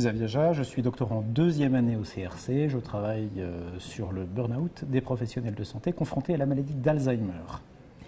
Xavier Jat, je suis doctorant deuxième année au CRC. Je travaille sur le burn-out des professionnels de santé confrontés à la maladie d'Alzheimer.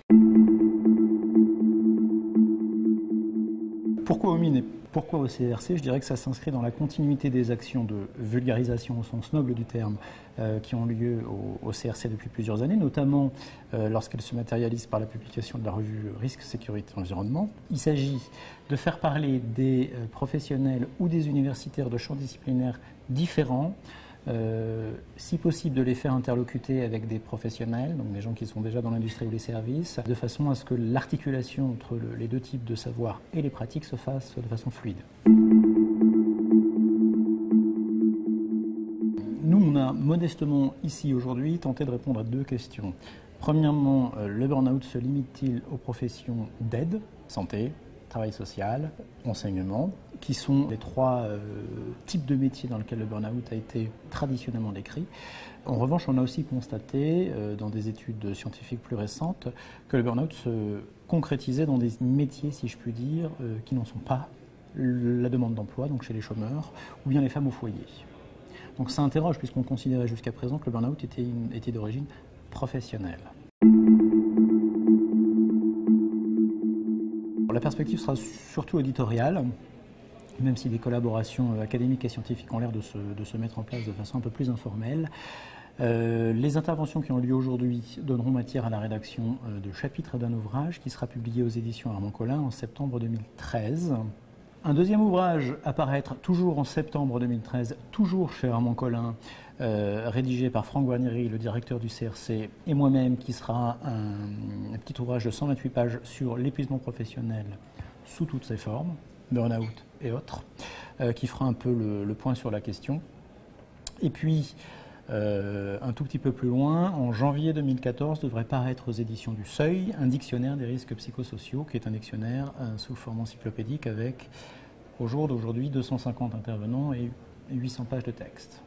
Pourquoi au MINE et pourquoi au CRC? Je dirais que ça s'inscrit dans la continuité des actions de vulgarisation au sens noble du terme qui ont lieu au CRC depuis plusieurs années, notamment lorsqu'elles se matérialisent par la publication de la revue Risque, Sécurité, Environnement. Il s'agit de faire parler des professionnels ou des universitaires de champs disciplinaires différents, si possible de les faire interlocuter avec des professionnels, donc des gens qui sont déjà dans l'industrie ou les services, de façon à ce que l'articulation entre les deux types de savoir et les pratiques se fasse de façon fluide. Nous, on a modestement ici aujourd'hui tenté de répondre à deux questions. Premièrement, le burn-out se limite-t-il aux professions d'aide, santé, travail social, enseignement, qui sont les trois types de métiers dans lesquels le burn-out a été traditionnellement décrit. En revanche, on a aussi constaté, dans des études scientifiques plus récentes, que le burn-out se concrétisait dans des métiers, si je puis dire, qui n'en sont pas la demande d'emploi, donc chez les chômeurs, ou bien les femmes au foyer. Donc ça interroge, puisqu'on considérait jusqu'à présent que le burn-out était d'origine professionnelle. La perspective sera surtout éditoriale, même si des collaborations académiques et scientifiques ont l'air de se mettre en place de façon un peu plus informelle. Les interventions qui ont lieu aujourd'hui donneront matière à la rédaction de chapitres d'un ouvrage qui sera publié aux éditions Armand Collin en septembre 2013. Un deuxième ouvrage à paraître toujours en septembre 2013, toujours chez Armand Collin, rédigé par Franck Guarnieri, le directeur du CRC, et moi-même, qui sera un petit ouvrage de 128 pages sur l'épuisement professionnel sous toutes ses formes, burn-out et autres, qui fera un peu le point sur la question. Et puis, un tout petit peu plus loin, en janvier 2014, devrait paraître aux éditions du Seuil un dictionnaire des risques psychosociaux, qui est un dictionnaire sous forme encyclopédique avec, au jour d'aujourd'hui, 250 intervenants et 800 pages de texte.